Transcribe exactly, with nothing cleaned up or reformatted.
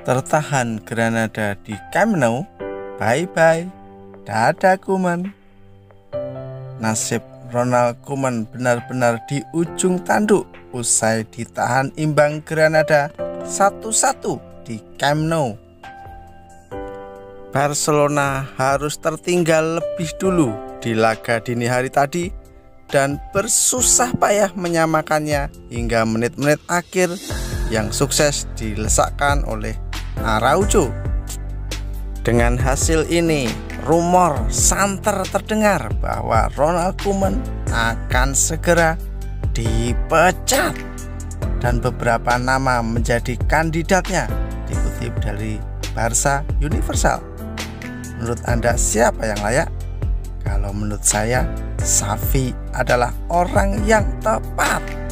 tertahan Granada di Camp Nou. Bye-bye, dadah Koeman. Nasib Ronald Koeman benar-benar di ujung tanduk usai ditahan imbang Granada satu satu di Camp Nou. Barcelona harus tertinggal lebih dulu di laga dini hari tadi dan bersusah payah menyamakannya hingga menit-menit akhir yang sukses dilesakkan oleh Araujo. Dengan hasil ini, rumor santer terdengar bahwa Ronald Koeman akan segera dipecat dan beberapa nama menjadi kandidatnya, dikutip dari Barca Universal. Menurut Anda siapa yang layak? Kalau menurut saya, Xavi adalah orang yang tepat.